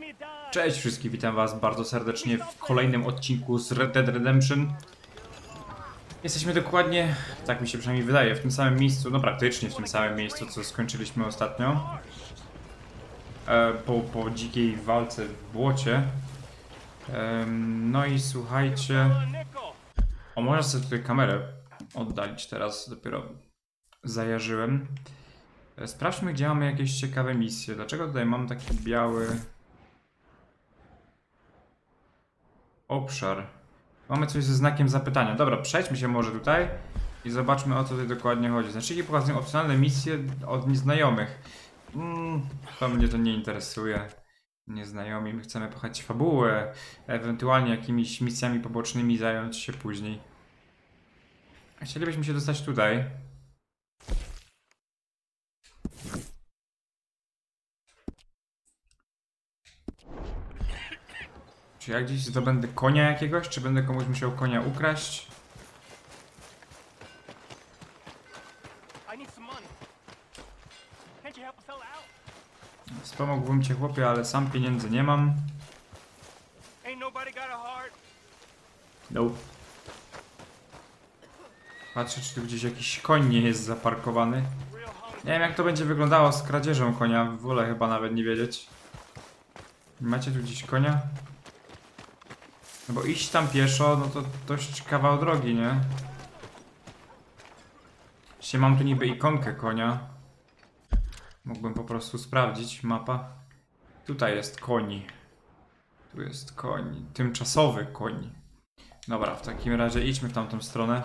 Cześć wszystkim, witam was bardzo serdecznie w kolejnym odcinku z Red Dead Redemption. Jesteśmy dokładnie, tak mi się przynajmniej wydaje, w tym samym miejscu, no praktycznie w tym samym miejscu, co skończyliśmy ostatnio. Po dzikiej walce w błocie. No i słuchajcie... O, można sobie tutaj kamerę oddalić teraz, dopiero zajarzyłem. Sprawdźmy, gdzie mamy jakieś ciekawe misje. Dlaczego tutaj mam taki biały... obszar. Mamy coś ze znakiem zapytania. Dobra, przejdźmy się może tutaj i zobaczmy, o co tutaj dokładnie chodzi. Znaczniki pokazują opcjonalne misje od nieznajomych. To mnie to nie interesuje. Nieznajomi, my chcemy pochać fabułę, ewentualnie jakimiś misjami pobocznymi zająć się później. Chcielibyśmy się dostać tutaj. Czy ja gdzieś zdobędę konia jakiegoś, czy będę komuś musiał konia ukraść? Wspomógłbym cię, chłopie, ale sam pieniędzy nie mam. Nope. Patrzę, czy tu gdzieś jakiś koń nie jest zaparkowany. Nie wiem, jak to będzie wyglądało z kradzieżą konia. Wolę chyba nawet nie wiedzieć. Macie tu gdzieś konia? No bo iść tam pieszo, no to dość kawał drogi, nie? Dzisiaj mam tu niby ikonkę konia. Mógłbym po prostu sprawdzić. Mapa. Tutaj jest koń. Tu jest koń. Tymczasowy koń. Dobra, w takim razie idźmy w tamtą stronę.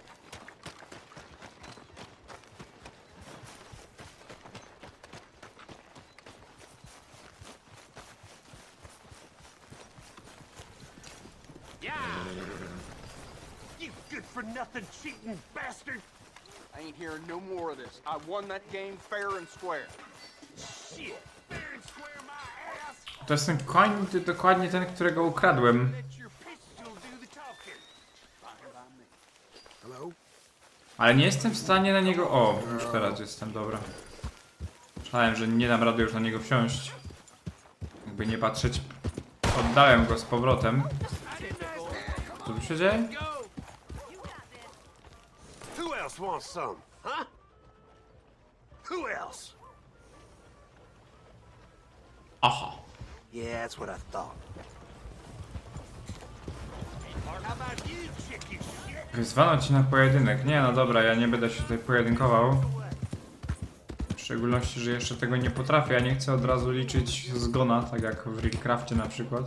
I ain't hearing no more of this. I won that game fair and square. Shit, fair and square my ass. To jest ten koń, dokładnie ten, którego ukradłem. Ale nie jestem w stanie na niego... O, już teraz jestem, dobra. Myślałem, że nie dam rady już na niego wsiąść. Jakby nie patrzeć, oddałem go z powrotem. Co tu się dzieje? Who else wants some, huh? Who else? Aha. Yeah, that's what I thought. How about you, chicken shit? Wyzwano ci na pojedynek. Nie, no dobra, ja nie będę się tutaj pojedynkował. W szczególności, że jeszcze tego nie potrafię. Ja nie chcę od razu liczyć zgona, tak jak w Rickcrafcie na przykład.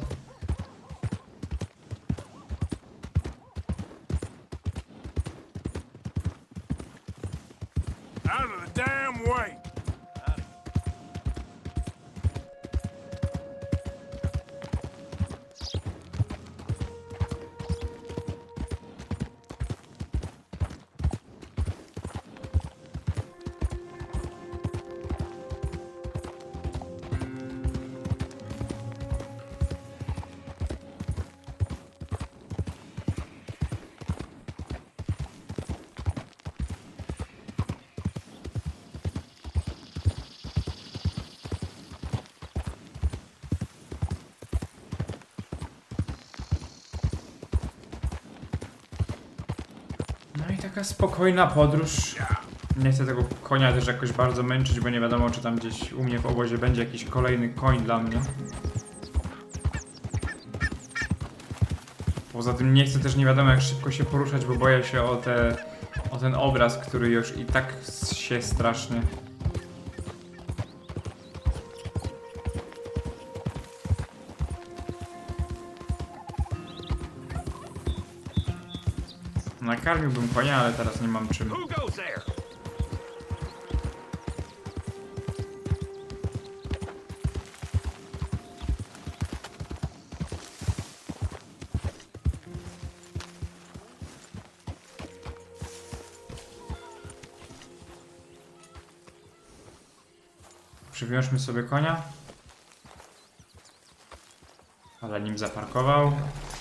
Out of the damn way! No i taka spokojna podróż. Nie chcę tego konia też jakoś bardzo męczyć, bo nie wiadomo, czy tam gdzieś u mnie w obozie będzie jakiś kolejny koń dla mnie. Poza tym nie chcę też nie wiadomo jak szybko się poruszać, bo boję się o ten obraz, który już i tak się strasznie. Nakarmiłbym konia, ale teraz nie mam czym. Who goes there? Przywiążmy sobie konia. Ale nim zaparkował.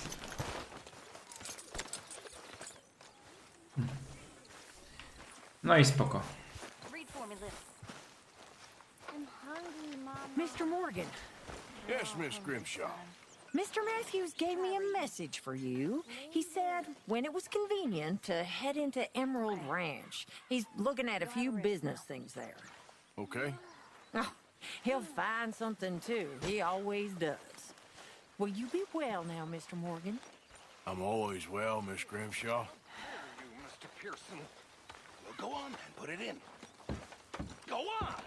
No i spoko. Mr. Morgan, Yes, Miss Grimshaw. Mr. Matthews gave me a message for you. He said when it was convenient to head into Emerald Ranch. He's looking at a few business things there. Okay. Oh, he'll find something too. He always does. Will you be well now, Mr. Morgan? I'm always well, Miss Grimshaw. You, Mr. Pearson. Well, go on, man. Put it in. Go on.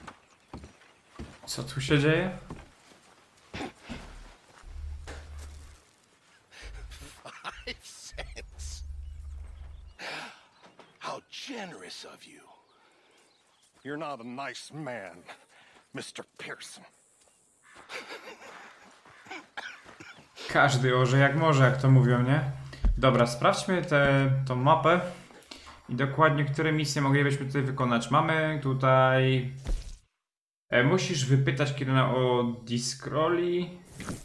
Co tu się dzieje? 5 cents. How generous of you. You're not a nice man, Mr. Pearson. Każdy orze jak może, jak to mówią, nie? Dobra, sprawdźmy tą mapę i dokładnie, które misje moglibyśmy tutaj wykonać. Mamy tutaj... musisz wypytać Kirana o Discrolli.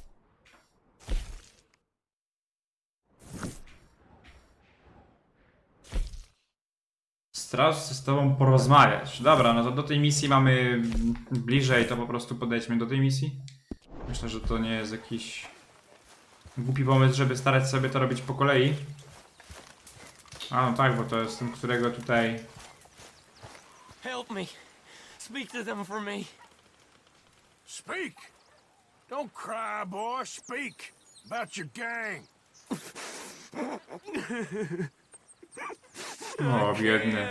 Straż chce z tobą porozmawiać. Dobra, no to do tej misji mamy bliżej, to po prostu podejdźmy do tej misji. Myślę, że to nie jest jakiś głupi pomysł, żeby starać sobie to robić po kolei. A no tak, bo to jest ten, którego tutaj... Help me. Speak to them for me. Speak! Don't cry, boy. Speak about your gang. O, biedny.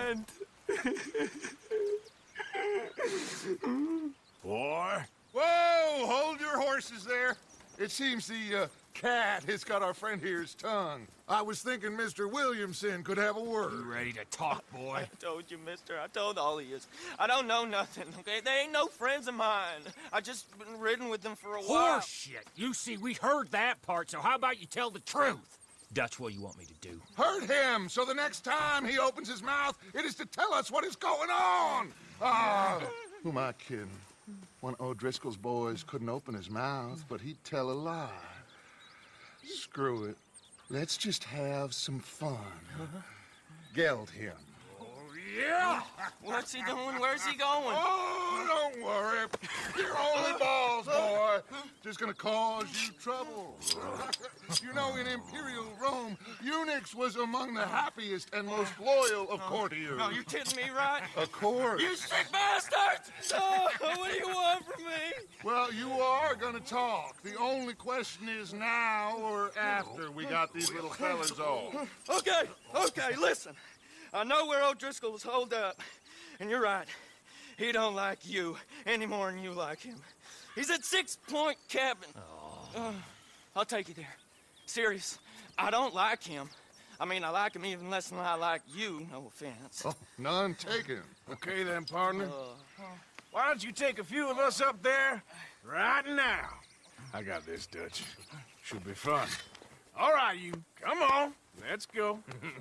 Boy. Whoa! Hold your horses there. It seems the cat has got our friend here's tongue. I was thinking Mr. Williamson could have a word. You ready to talk, boy? I told you, mister. I told all of you. I don't know nothing, okay? They ain't no friends of mine. I just been ridden with them for a while. Horseshit! You see, we heard that part, so how about you tell the truth? That's what you want me to do. Hurt him, so the next time he opens his mouth, it is to tell us what is going on. Ah, who am I kidding? One of O'Driscoll's boys couldn't open his mouth, but he'd tell a lie. Screw it. Let's just have some fun. Geld him. Yeah! What's he doing? Where's he going? Oh, don't worry. You're only balls, boy. Just gonna cause you trouble. You know, in Imperial Rome, eunuchs was among the happiest and most loyal of courtiers. Oh, you kidding me, right? Of course. You sick bastard! Oh, what do you want from me? Well, you are gonna talk. The only question is now or after we got these little fellas off. Okay, listen. I know where O'Driscoll is holed up, and you're right. He don't like you any more than you like him. He's at 6 Point Cabin. I'll take you there. Serious, I don't like him. I mean, I like him even less than I like you, no offense. Oh, none taken. Okay then, partner. Why don't you take a few of us up there right now? I got this, Dutch. Should be fun. All right, you. Come on. Let's go.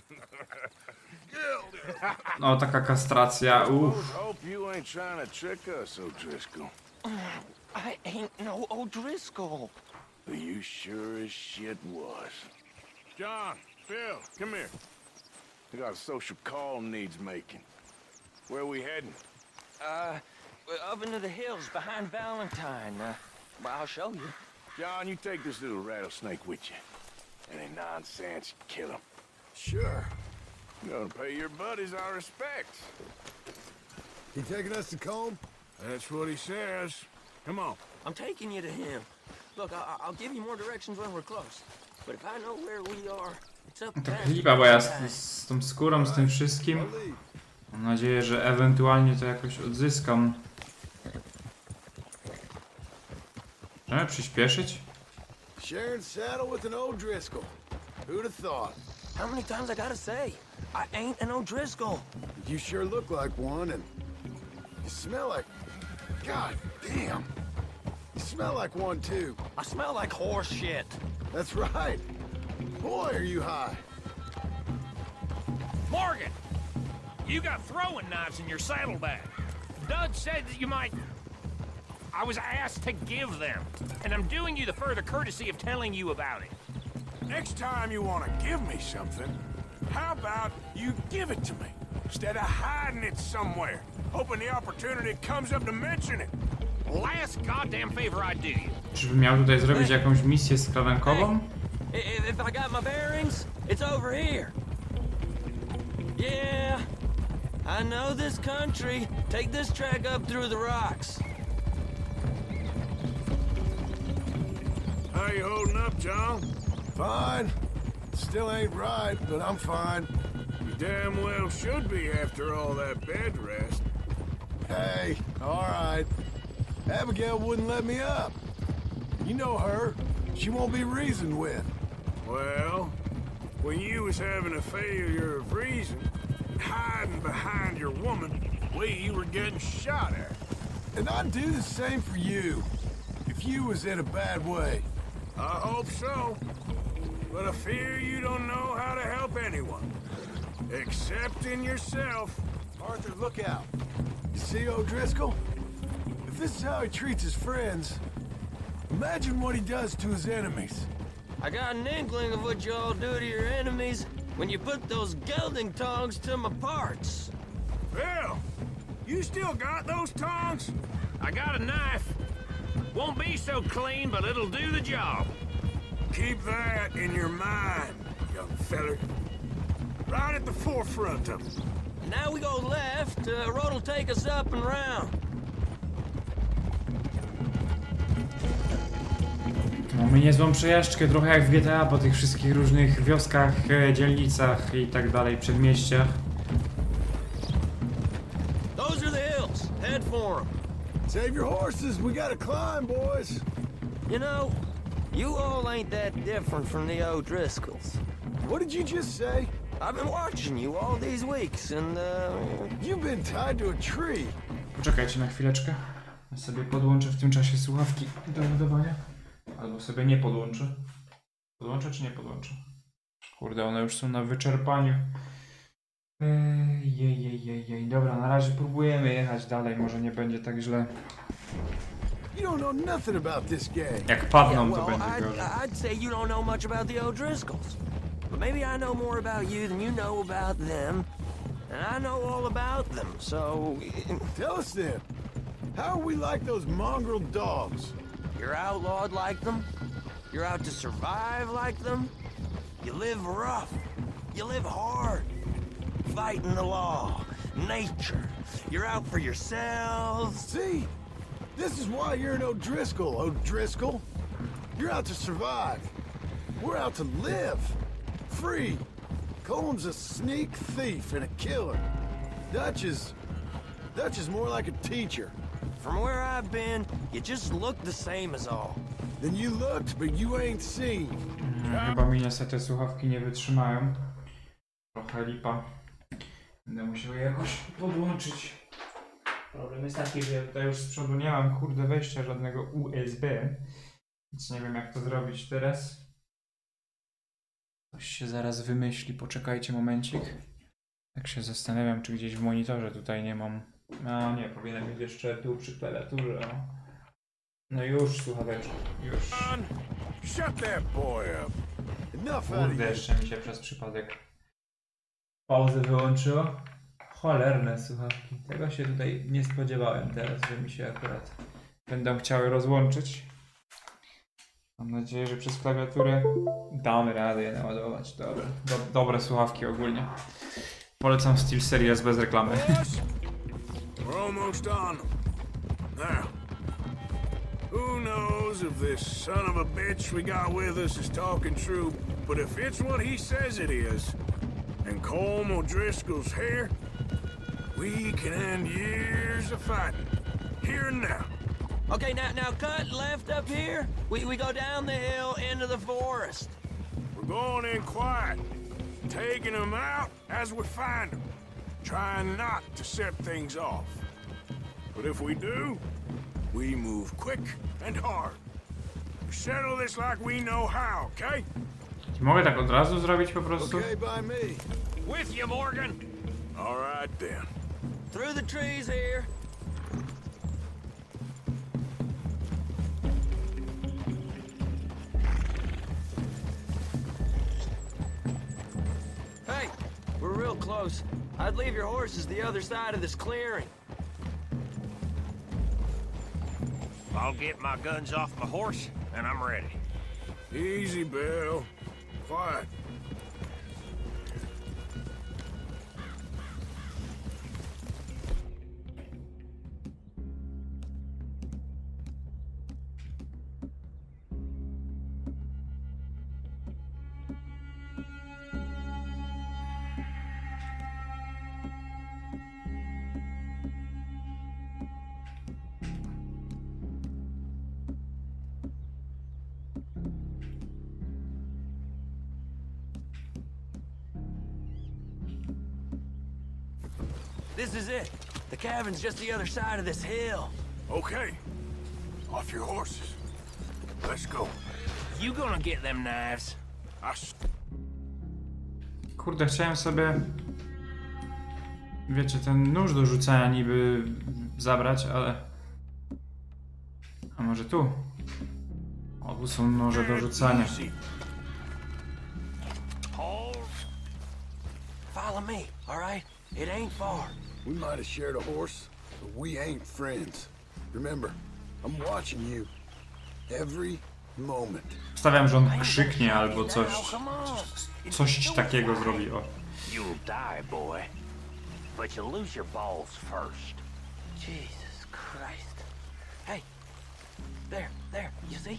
No, taka kastracja, Hope you ain't trying to trick us, O'Driscoll. I ain't no O'Driscoll. But you sure as shit was. John, Phil, come here. We got a social call needs making. Where we heading? Up into the hills behind Valentine. Well, I'll show you. John, you take this little rattlesnake with you. Any nonsense, kill him. Sure. You're gonna pay your buddies our respects. He taking us to Combe? That's what he says. Come on. I'm taking you to him. Look, I'll give you more directions when we're close. But if I know where we are, it's up to tak them. lipa, bo ja z tą skórą, z tym wszystkim. Mam nadzieję, że ewentualnie to jakoś odzyskam. Możemy przyspieszyć? Sharing saddle with an O'Driscoll. Who'd have thought? How many times I gotta say? I ain't an O'Driscoll. You sure look like one, and you smell like... God damn. You smell like one, too. I smell like horse shit. That's right. Boy, are you high. Morgan! You got throwing knives in your saddlebag. Doug said that you might... I was asked to give them, and I'm doing you the further courtesy of telling you about it. Next time you want to give me something, how about you give it to me, instead of hiding it somewhere, hoping the opportunity comes up to mention it? last goddamn favor I'd do you. Czyżbym miał tutaj zrobić jakąś misję skradankową? If I got my bearings, it's over here. Yeah, I know this country. Take this track up through the rocks. How you holding up, John? Fine. Still ain't right, but I'm fine. You damn well should be after all that bed rest. Hey, all right. Abigail wouldn't let me up. You know her. She won't be reasoned with. Well, when you was having a failure of reason, hiding behind your woman, we were getting shot at. And I'd do the same for you, if you was in a bad way. I hope so. But I fear you don't know how to help anyone. Except in yourself. Arthur, look out. You see O'Driscoll? If this is how he treats his friends, imagine what he does to his enemies. I got an inkling of what you all do to your enemies when you put those gelding tongs to my parts. Bill, you still got those tongs? I got a knife. Won't be so clean, but it'll do the job. Keep that in your mind, young feller. Right at the forefront of it. Now we go left, road'll take us up and round. Mamy niezłą przejażdżkę, trochę jak w GTA, po tych wszystkich różnych wioskach, dzielnicach i tak dalej, przedmieściach. Those are the hills. Head for them. Save your horses, we gotta climb, boys. You know, you all ain't that different from the O'Driscolls. What did you just say? I've been watching you all these weeks, and, You've been tied to a tree. Poczekajcie na chwileczkę. Ja sobie podłączę w tym czasie słuchawki do ładowania. Albo sobie nie podłączę. Podłączę czy nie podłączę? Kurde, one już są na wyczerpaniu. Dobra, na razie próbujemy jechać dalej, może nie będzie tak źle. You don't know nothing about this game. Jak padną, yeah, to well, będzie gorzej. I'd say you don't know much about the O'Driscolls. But maybe I know more about you than you know about them. And I know all about them, so... Tell us then, how are we like those mongrel dogs? You're outlawed like them? You're out to survive like them? You live rough. You live hard. Fighting the law. Nature. You're out for yourselves. See? This is why you're an O'Driscoll, O'Driscoll. You're out to survive. We're out to live. Free. Coleman's a sneak thief and a killer. Dutch is more like a teacher. From where I've been, you just look the same as all. Then you looked, but you ain't seen. Chyba mi niestety słuchawki nie wytrzymają. Trochę lipa. Będę musiał je jakoś podłączyć. Problem jest taki, że ja tutaj już z przodu nie mam kurde wejścia żadnego USB. Więc nie wiem jak to zrobić teraz. Coś się zaraz wymyśli, poczekajcie momencik. Tak się zastanawiam, czy gdzieś w monitorze tutaj nie mam. No nie, powinienem mieć jeszcze tu przy klawiaturze. O. No już słuchaweczki, już. Shut that boy up. Enough out of Kurde, you. jeszcze mi się przez przypadek pauzę wyłączyło. Cholerne słuchawki. Tego się tutaj nie spodziewałem teraz, że mi się akurat będą chciały rozłączyć. Mam nadzieję, że przez klawiaturę damy radę je naładować. Dobra. Dobre słuchawki ogólnie. Polecam SteelSeries bez reklamy. We're almost on them. Now, who knows if this son of a bitch we got with us is talking true, but if it's what he says it is, and Colm O'Driscoll's here, we can end years of fighting. Here and now. Okay, now cut left up here. We go down the hill into the forest. We're going in quiet, taking them out as we find them, trying not to set things off. But if we do, we move quick and hard. We settle this like we know how, okay? Mogę tak od razu zrobić po prostu? Okay by me. With you, Morgan. All right then. Through the trees here. Hey, we're real close. I'd leave your horses the other side of this clearing. I'll get my guns off my horse, and I'm ready. Easy, Bill. Quiet. This is it. The cabin's just the other side of this hill. Okay. Off your horses. Let's go. You gonna get them knives? Kurde, chciałem sobie... Wiecie, ten nóż do rzucania niby zabrać, ale... A może tu? O, tu są noże do rzucania. Follow me, all right? It ain't far. We might have shared a horse, but we ain't friends. Remember, I'm watching you. Every moment. Stawiam, że on krzyknie albo coś takiego zrobi. O. You'll die, boy. But you'll lose your balls first. Jesus Christ. Hey, there, you see?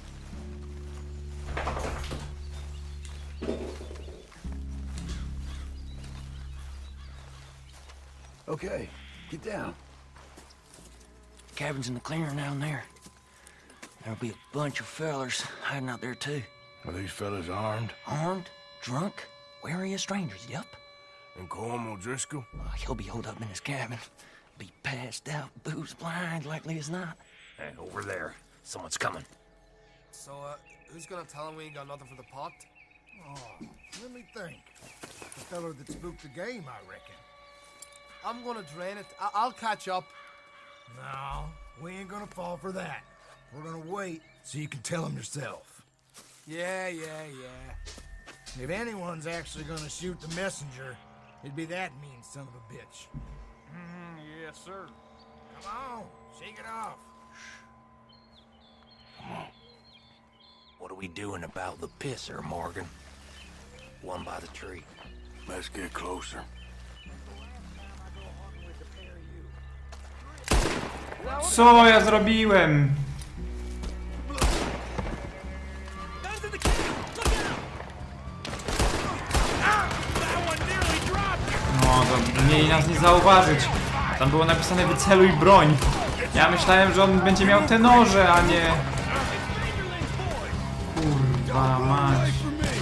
Okay, get down. Cabin's in the clearing down there. There'll be a bunch of fellers hiding out there too. Are these fellas armed? Armed, drunk, wary of strangers, yup. And Colm O'Driscoll? He'll be holed up in his cabin. Be passed out, booze blind, likely as not. Hey, over there. Someone's coming. So, who's gonna tell him we ain't got nothing for the pot? Oh, let me think. The fella that spooked the game, I reckon. I'm gonna drain it. I'll catch up. No, we ain't gonna fall for that. We're gonna wait so you can tell him yourself. Yeah. If anyone's actually gonna shoot the messenger, it'd be that mean son of a bitch. Yes, sir. Come on, shake it off. What are we doing about the pisser, Morgan? One by the tree. Let's get closer. Co ja zrobiłem? No, to mieli nas nie zauważyć. Tam było napisane wyceluj broń. Ja myślałem, że on będzie miał te noże, a nie... Kurwa mać.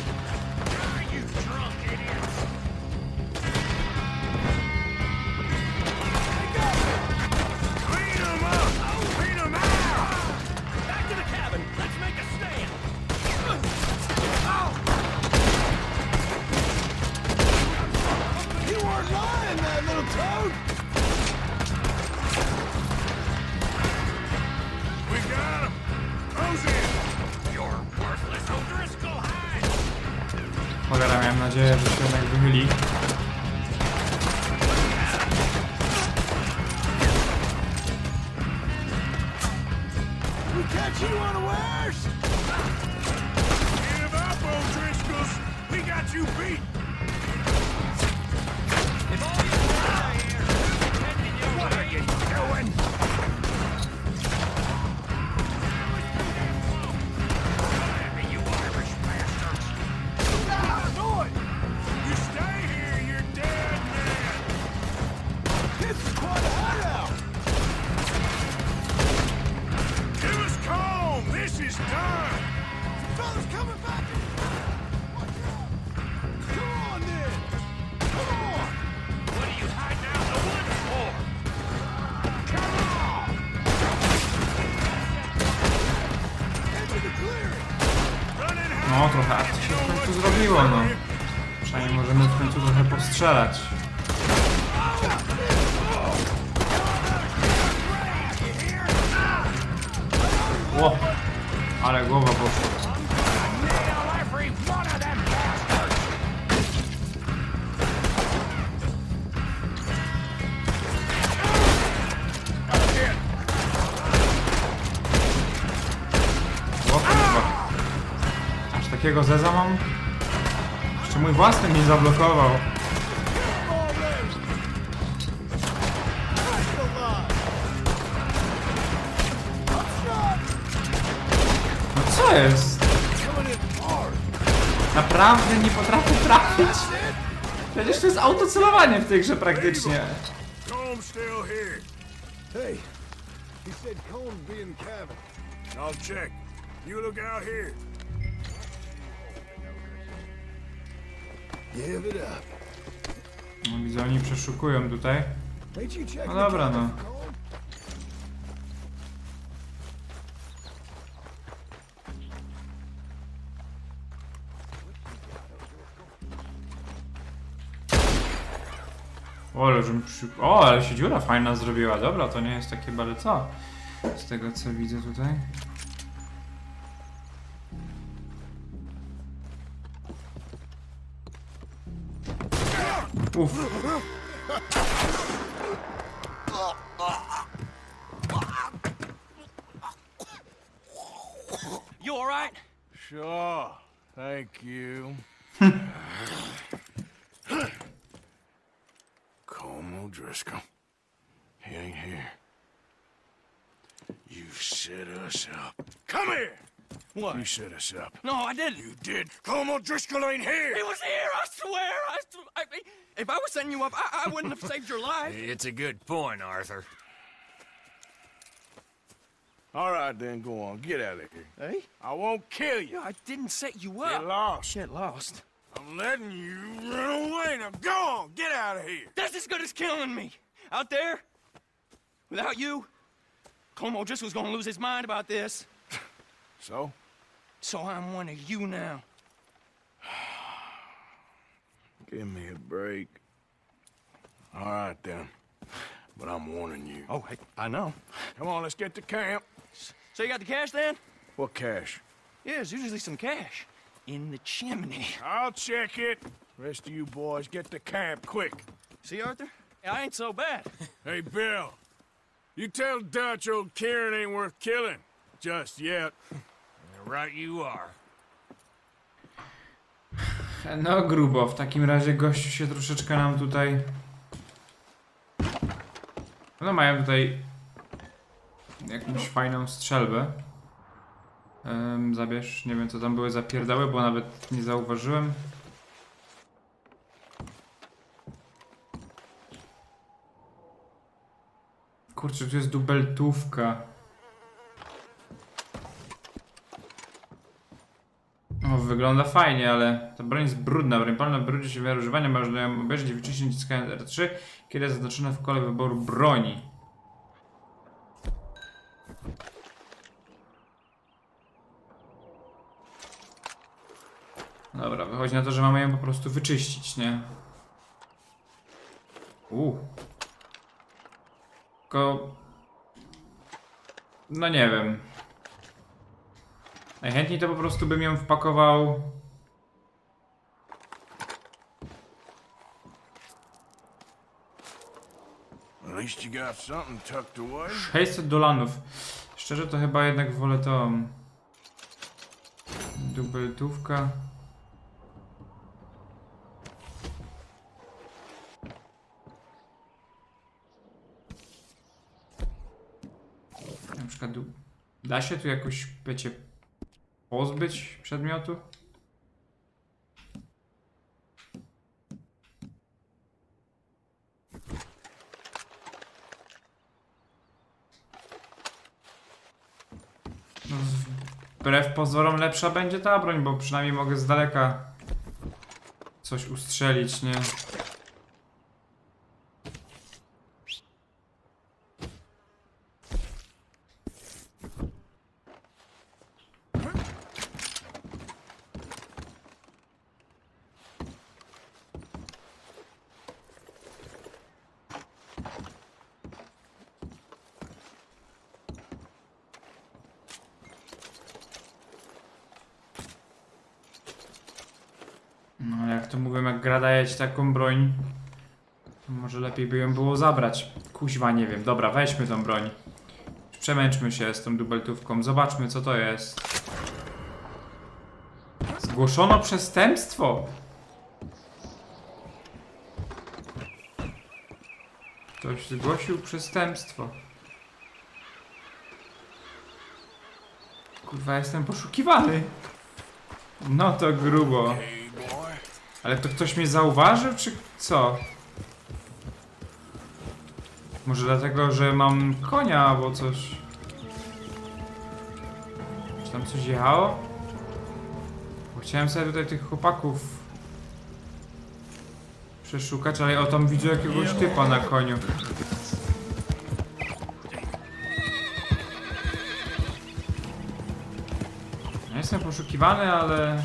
Cholera, miałem nadzieję, że się jednak wychyli. We catch you unawares! Give up, O'Driscolls! We got you beat! What are you doing? You Irish bastards! You stay here, you're dead, man! This is quite a hideout! Give us calm! This is done! Fellas coming back! Come on, then! Come on! What are you hiding out in the woods for? Come on! Into the clearing! No, trochę akcji się w końcu zrobiło, no. Przynajmniej możemy w końcu trochę postrzelać. Ło! Ale głowa poszła. Takiego zeza mam? Jeszcze mój własny mnie zablokował. No co jest? Naprawdę nie potrafię trafić. Przecież to jest autocelowanie w tej grze praktycznie. Comb's still here. Hey, he said Combs be in the cabin. I'll check. You look out here. Give it up. No, widzę, oni przeszukują tutaj. Ain't you checking No dobra, the cabin no. for Combs? O, ale że mi o, ale się dziura fajna zrobiła. Dobra, to nie jest takie bale co. Z tego co widzę tutaj. Uff. You all right? Sure. Thank you. Colm O'Driscoll. He ain't here. You set us up. Come here! What? You set us up. No, I didn't. You did. Colm O'Driscoll ain't here! He was here, I swear. If I was setting you up, I wouldn't have saved your life. It's a good point, Arthur. All right, then, go on. Get out of here. Hey? I won't kill you. I didn't set you Get up. lost. Get lost. I'm letting you run away. Now go on. Get out of here. That's as good as killing me. Out there, without you, Colm O'Driscoll's gonna lose his mind about this. So? So I'm one of you now. Give me a break. All right, then. But I'm warning you. Oh, hey, I know. Come on, let's get to camp. So you got the cash then? What cash? Yeah, there's usually some cash. In the chimney. I'll check it. Rest of you boys, get to camp, quick. See, Arthur? I ain't so bad. Hey, Bill. You tell Dutch old Kieran ain't worth killing. Just yet. Right you are. No grubo, w takim razie gościu się troszeczkę nam tutaj... No mają tutaj jakąś fajną strzelbę. Zabierz, nie wiem co tam były za pierdały, bo nawet nie zauważyłem. Kurczę, tu jest dubeltówka. O, wygląda fajnie, ale ta broń jest brudna. Broń palna brudzi się w miarę używania, można ją obejrzeć i wyczyścić naciskając R3, kiedy jest zaznaczona w kole wyboru broni. Dobra, wychodzi na to, że mamy ją po prostu wyczyścić, nie? Tylko... No nie wiem. Najchętniej to po prostu bym ją wpakował... At least you got something tucked away. 600 dolarów. Szczerze to chyba jednak wolę tą... Dubeltówka. Na przykład da się tu jakoś, wiecie, pozbyć przedmiotu? No, wbrew pozorom lepsza będzie ta broń, bo przynajmniej mogę z daleka coś ustrzelić, nie? No, jak to mówią, jak gra daje ci taką broń, to może lepiej by ją było zabrać. Kuźwa, nie wiem. Dobra, weźmy tą broń. Przemęczmy się z tą dubeltówką. Zobaczmy, co to jest. Zgłoszono przestępstwo. Ktoś zgłosił przestępstwo. Kurwa, jestem poszukiwany. No to grubo. Ale to ktoś mnie zauważył, czy co? Może dlatego, że mam konia albo coś. Czy tam coś jechało? Bo chciałem sobie tutaj tych chłopaków przeszukać, ale o tam widzę jakiegoś typa na koniu. Ja jestem poszukiwany, ale...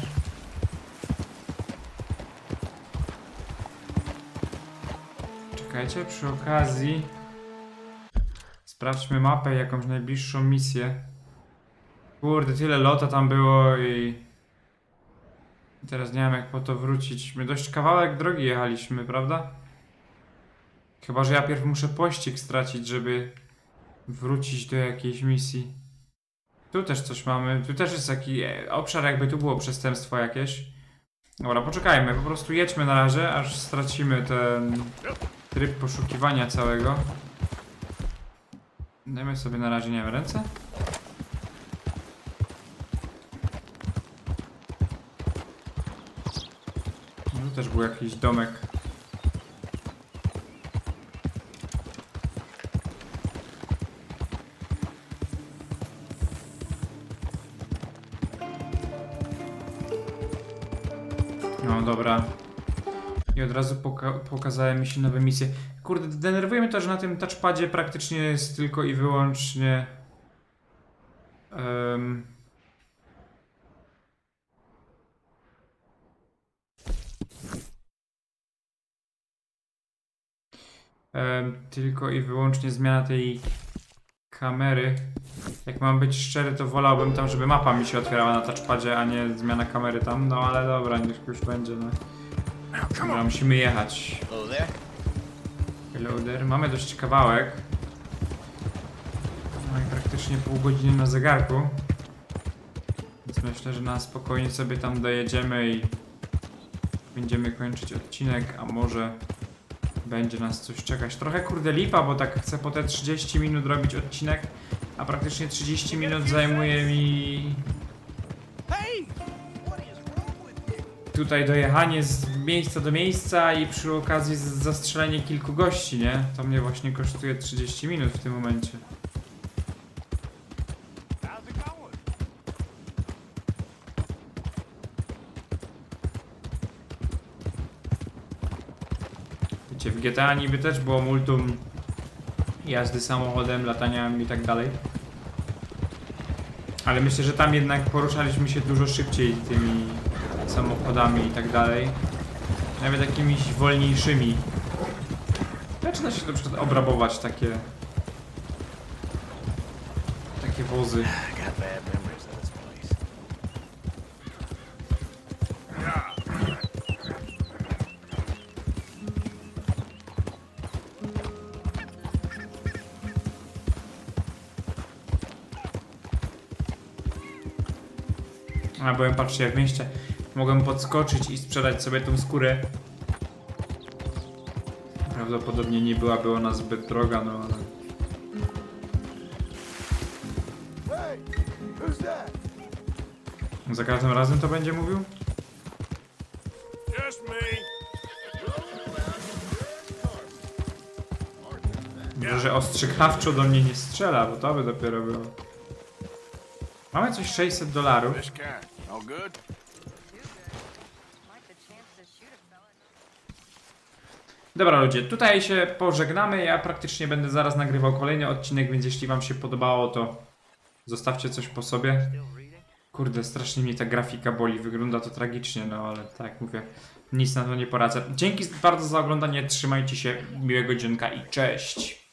Czekajcie, przy okazji sprawdźmy mapę, jakąś najbliższą misję. Kurde, tyle lota tam było i teraz nie wiem jak po to wrócić. My dość kawałek drogi jechaliśmy, prawda? Chyba, że ja pierw muszę pościg stracić, żeby wrócić do jakiejś misji. Tu też coś mamy, tu też jest taki obszar, jakby tu było przestępstwo jakieś. Dobra, poczekajmy, po prostu jedźmy na razie, aż stracimy ten tryb poszukiwania całego. Dajmy sobie na razie, nie wiem, ręce. No, tu też był jakiś domek. No dobra. I od razu pokazałem mi się nowe misje. Kurde, denerwuje mnie to, że na tym touchpadzie praktycznie jest tylko i wyłącznie... tylko i wyłącznie zmiana tej kamery. Jak mam być szczery, to wolałbym tam, żeby mapa mi się otwierała na touchpadzie, a nie zmiana kamery tam. No ale dobra, niech już będzie, no. Dobra, musimy jechać. Hello there. Mamy dość kawałek. Mamy praktycznie pół godziny na zegarku. Więc myślę, że na spokojnie sobie tam dojedziemy i będziemy kończyć odcinek, a może będzie nas coś czekać. Trochę kurde lipa, bo tak chcę po te 30 minut robić odcinek, a praktycznie 30 minut zajmuje mi tutaj dojechanie z miejsca do miejsca i przy okazji zastrzelenie kilku gości, nie? To mnie właśnie kosztuje 30 minut w tym momencie. Wiecie, w GTA niby też było multum jazdy samochodem, latania i tak dalej. Ale myślę, że tam jednak poruszaliśmy się dużo szybciej tymi samochodami i tak dalej. Nawet jakimiś wolniejszymi. Zaczyna się na przykład obrabować takie wozy. A byłem, patrzcie, jak w mieście mogłem podskoczyć i sprzedać sobie tą skórę. Prawdopodobnie nie byłaby ona zbyt droga, no ale... Za każdym razem to będzie mówił? Może, że ostrzegawczo do mnie nie strzela, bo to by dopiero było. Mamy coś $600. Dobra ludzie, tutaj się pożegnamy. Ja praktycznie będę zaraz nagrywał kolejny odcinek, więc jeśli wam się podobało, to zostawcie coś po sobie. Kurde, strasznie mnie ta grafika boli, wygląda to tragicznie, no ale tak jak mówię, nic na to nie poradzę. Dzięki bardzo za oglądanie, trzymajcie się, miłego dzienka i cześć!